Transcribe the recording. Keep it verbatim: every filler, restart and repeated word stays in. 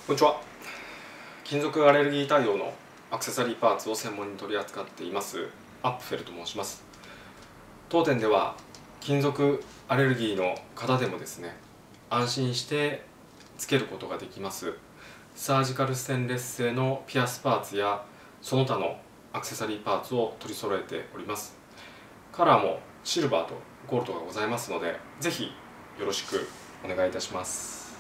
こんにちは。金属アレルギー対応のアクセサリーパーツを専門に取り扱っていますアップフェルと申します。当店では金属アレルギーの方でもですね、安心してつけることができますサージカルステンレス製のピアスパーツやその他のアクセサリーパーツを取り揃えております。カラーもシルバーとゴールドがございますので、ぜひよろしくお願いいたします。